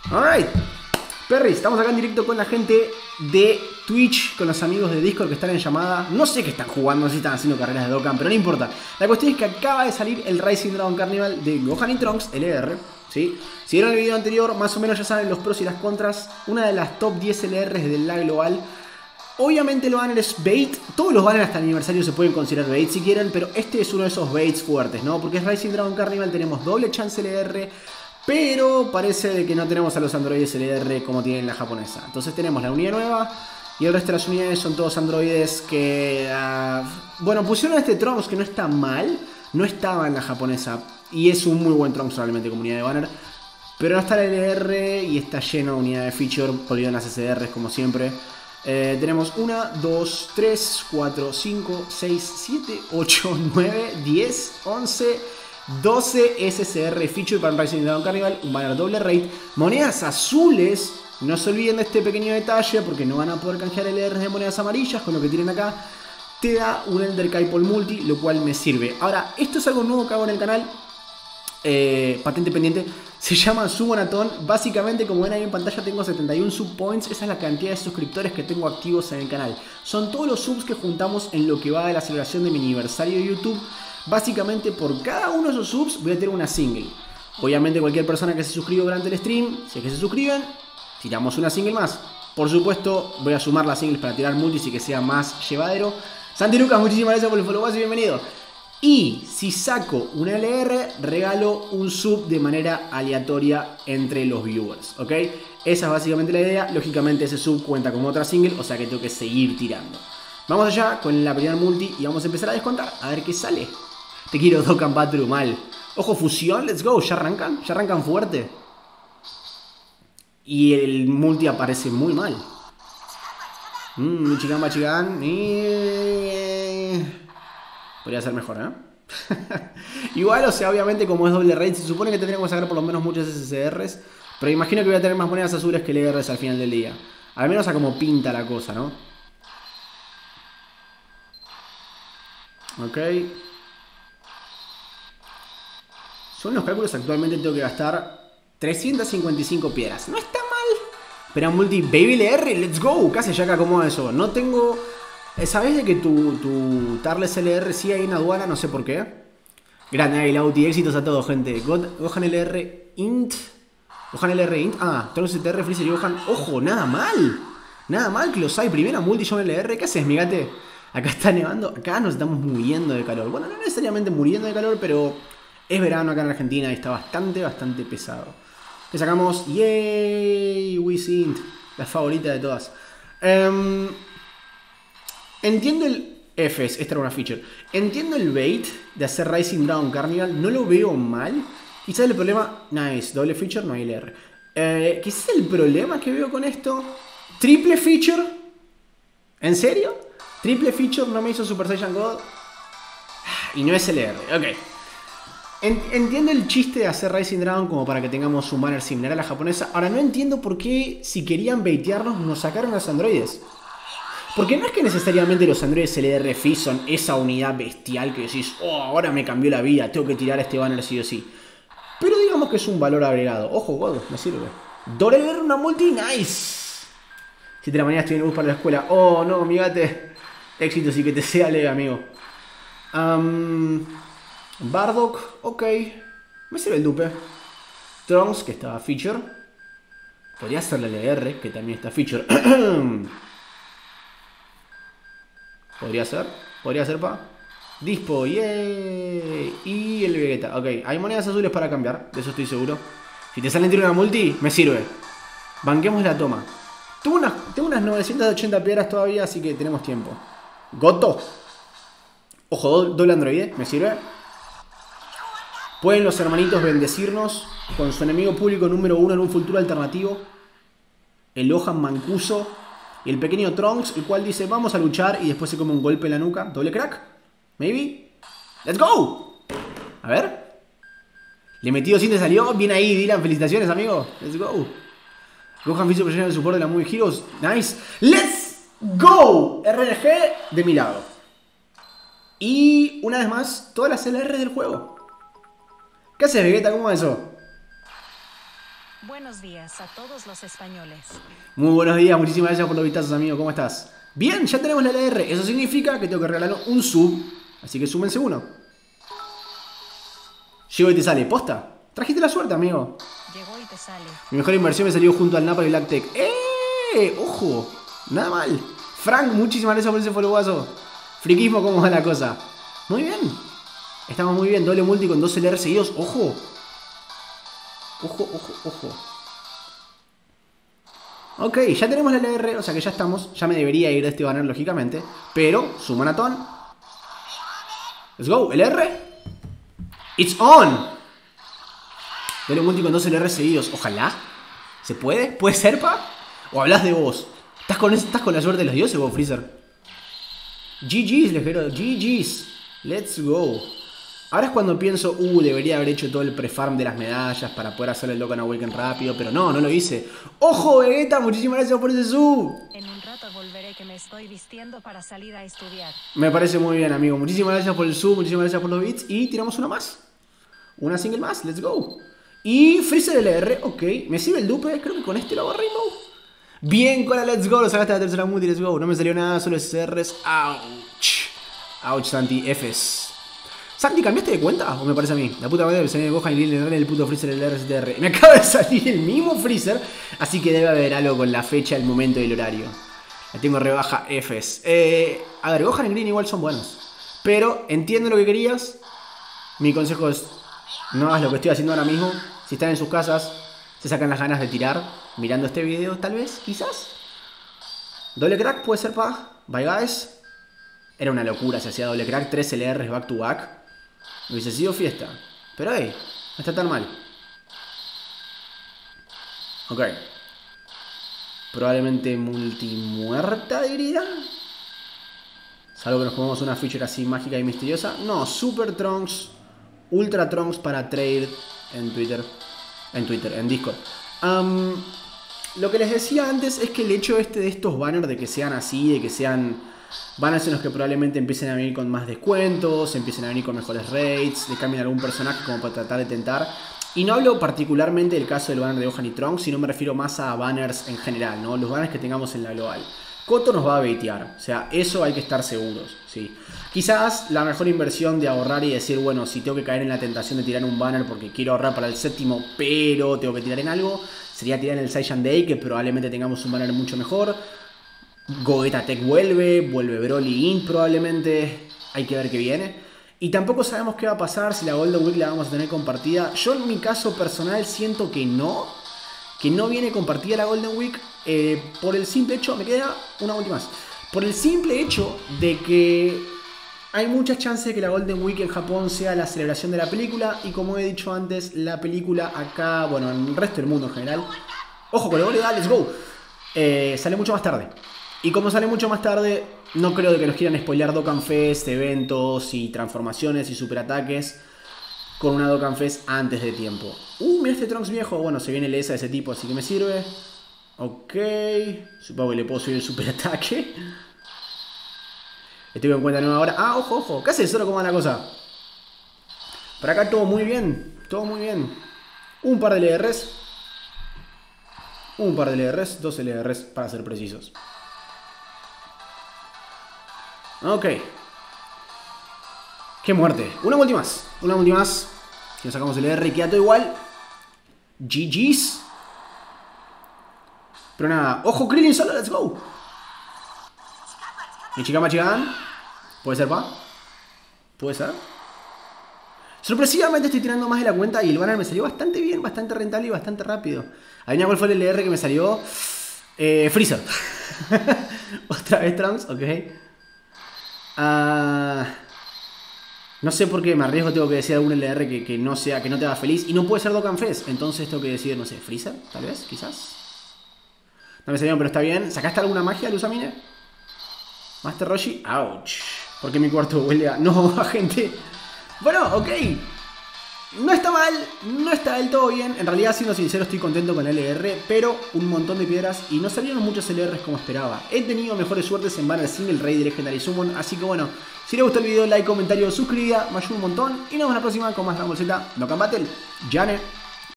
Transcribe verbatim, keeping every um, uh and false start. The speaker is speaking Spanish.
Alright, Perry, estamos acá en directo con la gente de Twitch, con los amigos de Discord que están en llamada. No sé qué están jugando, no sé si están haciendo carreras de Dokkan, pero no importa. La cuestión es que acaba de salir el Rising Dragon Carnival de Gohan y Trunks, L R, ¿sí? Si vieron el video anterior, más o menos ya saben los pros y las contras. Una de las top diez L Rs del live global. Obviamente el banner es bait, todos los banners hasta el aniversario se pueden considerar bait si quieren, pero este es uno de esos baits fuertes, ¿no? Porque es Rising Dragon Carnival, tenemos doble chance L R, pero parece de que no tenemos a los androides L R como tienen la japonesa. Entonces tenemos la unidad nueva y el resto de las unidades son todos androides que... Uh, bueno, pusieron a este Trunks que no está mal, no estaba en la japonesa y es un muy buen Trunks realmente como unidad de banner. Pero no está el L R y está lleno de unidades de feature, olvidan las S D Rs como siempre. Eh, tenemos uno, dos, tres, cuatro, cinco, seis, siete, ocho, nueve, diez, once, doce S S R feature para Rising Dragon Carnival, un banner doble rate, monedas azules, no se olviden de este pequeño detalle porque no van a poder canjear L Rs de monedas amarillas con lo que tienen acá. Te da un Elder Kaipol Multi, lo cual me sirve. Ahora, esto es algo nuevo que hago en el canal, eh, patente pendiente. Se llama Subonatón. Básicamente, como ven ahí en pantalla, tengo setenta y uno subpoints. Esa es la cantidad de suscriptores que tengo activos en el canal. Son todos los subs que juntamos en lo que va de la celebración de mi aniversario de YouTube. Básicamente, por cada uno de esos subs voy a tener una single. Obviamente, cualquier persona que se suscriba durante el stream, si es que se suscriben, tiramos una single más. Por supuesto, voy a sumar las singles para tirar multis y que sea más llevadero. Santi Lucas, muchísimas gracias por el follow y bienvenido. Y si saco una L R, regalo un sub de manera aleatoria entre los viewers, ¿ok? Esa es básicamente la idea. Lógicamente ese sub cuenta como otra single, o sea que tengo que seguir tirando. Vamos allá con la primera multi y vamos a empezar a descontar, a ver qué sale. Te quiero Dokkan Battle mal. Ojo, fusión, let's go, ya arrancan, ya arrancan fuerte. Y el multi aparece muy mal. Mmm, Michigan, Michigan. Y... podría ser mejor, ¿eh? Igual, o sea, obviamente como es doble rate, se supone que tendríamos que sacar por lo menos muchos S S Rs. Pero imagino que voy a tener más monedas azules que L Rs al final del día. Al menos a como pinta la cosa, ¿no? Ok. Son los cálculos, actualmente tengo que gastar trescientas cincuenta y cinco piedras. No está mal. Pero multi baby L R, let's go. Casi ya que acomoda eso. No tengo... ¿Sabés de que tu, tu Tarles L R sí hay en aduana? No sé por qué. Grande Aguilauti, éxitos a todos, gente. God, Gohan L R Int. Gohan L R Int. Ah, Trunks T R, Freezer y Gohan. Ojo, nada mal. Nada mal que los hay. Primera multi John L R. ¿Qué haces, mi gate? Acá está nevando. Acá nos estamos muriendo de calor. Bueno, no necesariamente muriendo de calor, pero es verano acá en Argentina y está bastante, bastante pesado. Le sacamos. Yay, Wizint. La favorita de todas. Um, Entiendo el... Fs, esta era una feature. Entiendo el bait de hacer Rising Dragon Carnival. No lo veo mal. Quizás el problema... Nice, doble feature, no hay L R. Eh, quizás el problema que veo con esto... Triple feature. ¿En serio? Triple feature no me hizo Super Saiyan God. Y no es L R, ok. Entiendo el chiste de hacer Rising Dragon como para que tengamos un banner similar a la japonesa. Ahora no entiendo por qué, si querían baitearnos, nos sacaron a los androides. Porque no es que necesariamente los androides L R F I son esa unidad bestial que decís, oh, ahora me cambió la vida, tengo que tirar este banner sí o sí. Pero digamos que es un valor agregado. Ojo, God, me sirve. Doble L R, una multi, nice. Si te la mañana estoy en bus para la escuela. Oh, no, mi gate. Éxitos y que te sea leve, amigo. Um, Bardock, ok. Me sirve el dupe. Trunks, que está feature. Podría ser la L R, que también está feature. Podría ser, podría ser, pa. Dispo, yay. Y el Vegeta, ok. Hay monedas azules para cambiar, de eso estoy seguro. Si te salen tiro una multi, me sirve. Banquemos la toma. Tengo unas, tengo unas novecientas ochenta piedras todavía, así que tenemos tiempo. Goto. Ojo, doble androide, me sirve. Pueden los hermanitos bendecirnos con su enemigo público número uno en un futuro alternativo. El Gohan Mancuso. Y el pequeño Trunks, el cual dice, vamos a luchar, y después se come un golpe en la nuca. Doble crack. Maybe. Let's go. A ver. Le metí doscientos y salió. Bien ahí, Dylan. Felicitaciones, amigo. Let's go. Gohan Físico Profesional de support de la Movie Heroes. Nice. Let's go. R N G de mi lado. Y una vez más, todas las L R del juego. ¿Qué haces, Vegeta? ¿Cómo va eso? Buenos días a todos los españoles. Muy buenos días, muchísimas gracias por los vistazos, amigo. ¿Cómo estás? Bien, ya tenemos la L R. Eso significa que tengo que regalar un sub. Así que súmense uno. Llegó y te sale. ¿Posta? Trajiste la suerte, amigo. Llegó y te sale. Mi mejor inversión me salió junto al Napoli Black Tech. ¡Eh! ¡Ojo! Nada mal. Frank, muchísimas gracias por ese followazo. Friquismo, ¿cómo va la cosa? Muy bien. Estamos muy bien. Doble multi con dos L R seguidos. ¡Ojo! Ojo, ojo, ojo. Ok, ya tenemos la L R, o sea que ya estamos. Ya me debería ir de este banner, lógicamente. Pero, su maratón. Let's go, L R. It's on. Doble multi con dos L R seguidos. Ojalá. ¿Se puede? ¿Puede ser, pa? ¿O hablas de vos? ¿Estás con, ¿Estás con la suerte de los dioses, vos, Freezer? G G's, lejero. G G's. Let's go. Ahora es cuando pienso, uh, debería haber hecho todo el pre-farm de las medallas para poder hacer el Dokkan Awaken rápido, pero no, no lo hice. ¡Ojo, Vegeta! Muchísimas gracias por ese sub. En un rato volveré que me estoy vistiendo para salir a estudiar. Me parece muy bien, amigo. Muchísimas gracias por el sub, muchísimas gracias por los bits. Y tiramos una más. Una single más, let's go. Y Freezer L R, ok. Me sirve el dupe, creo que con este lo hago Rainbow. Bien, con la let's go, lo sacaste de la tercera multi, let's go. No me salió nada, solo S Rs. Ouch. Ouch, Santi, Fs. Santi, ¿cambiaste de cuenta? ¿O me parece a mí? La puta madre me salió de Gohan y Lil en el puto Freezer L R S T R. Me acaba de salir el mismo Freezer, así que debe haber algo con la fecha, el momento y el horario. La tengo rebaja Fs. Eh, a ver, Gohan y Green igual son buenos. Pero entiendo lo que querías. Mi consejo es, no hagas lo que estoy haciendo ahora mismo. Si están en sus casas, se sacan las ganas de tirar mirando este video, tal vez, quizás. Doble crack puede ser, pa. Bye guys. Era una locura si hacía doble crack, tres L Rs back to back. Hubiese sido fiesta. Pero hey, no está tan mal. Ok. Probablemente multimuerta, diría. Salvo que nos pongamos una feature así mágica y misteriosa. No, Super Trunks, Ultra Trunks para trade en Twitter. En Twitter, en Discord. Um, lo que les decía antes es que el hecho este de estos banners, de que sean así, de que sean banners en los que probablemente empiecen a venir con más descuentos, empiecen a venir con mejores rates, le cambien algún personaje como para tratar de tentar. Y no hablo particularmente del caso del banner de Gohan y Trunks, sino me refiero más a banners en general, ¿no? Los banners que tengamos en la global. Koto nos va a baitear, o sea, eso hay que estar seguros, ¿sí? Quizás la mejor inversión de ahorrar y decir, bueno, si tengo que caer en la tentación de tirar un banner porque quiero ahorrar para el séptimo, pero tengo que tirar en algo, sería tirar en el Saiyan Day, que probablemente tengamos un banner mucho mejor. Gogeta Tech vuelve, vuelve Broly In probablemente, hay que ver qué viene. Y tampoco sabemos qué va a pasar, si la Golden Week la vamos a tener compartida. Yo en mi caso personal siento que no, que no viene compartida la Golden Week, eh, por el simple hecho, me queda una última más, por el simple hecho de que hay muchas chances de que la Golden Week en Japón sea la celebración de la película. Y como he dicho antes, la película acá, bueno, en el resto del mundo en general, ojo con el gol, let's go, eh, sale mucho más tarde. Y como sale mucho más tarde, no creo de que nos quieran spoilear Dokkan Fest, eventos y transformaciones y superataques con una Dokkan Fest antes de tiempo. Uh, mira este Trunks viejo. Bueno, se viene el E S A de ese tipo, así que me sirve. Ok. Supongo que le puedo subir el superataque. Estoy en cuenta nueva ahora. Ah, ojo, ojo. ¿Qué haces? Solo cómo va la cosa. Por acá todo muy bien. Todo muy bien. Un par de L Rs. Un par de L Rs. Dos L Rs para ser precisos. Ok. Qué muerte. Una última más. Una última más. Si nos sacamos el R y queda todo igual. G G's. Pero nada. Ojo, Krillin solo. Let's go. Michigan Machigan. ¿Puede ser, pa? ¿Puede ser? Sorpresivamente estoy tirando más de la cuenta y el banner me salió bastante bien, bastante rentable y bastante rápido. Adivina cuál fue el L R que me salió. Eh, Freezer. Otra vez Trunks, ok. Uh, no sé por qué me arriesgo, tengo que decir algún L R que, que no sea, que no te haga feliz. Y no puede ser Dokkan Fest. Entonces tengo que decir, no sé, Freezer, tal vez, quizás. No me salió, pero está bien. ¿Sacaste alguna magia, Luzamine? Master Roshi, ouch. Porque mi cuarto huele a... No, gente. Bueno, ok. No está mal, no está del todo bien. En realidad, siendo sincero, estoy contento con el L R, pero un montón de piedras y no salieron muchos L Rs como esperaba. He tenido mejores suertes en banner single, Rey, Legendary Summon. Así que bueno, si les gustó el video, like, comentario, suscribida, me ayuda un montón. Y nos vemos la próxima con más Dragon Ball Z Dokkan Battle. Yane.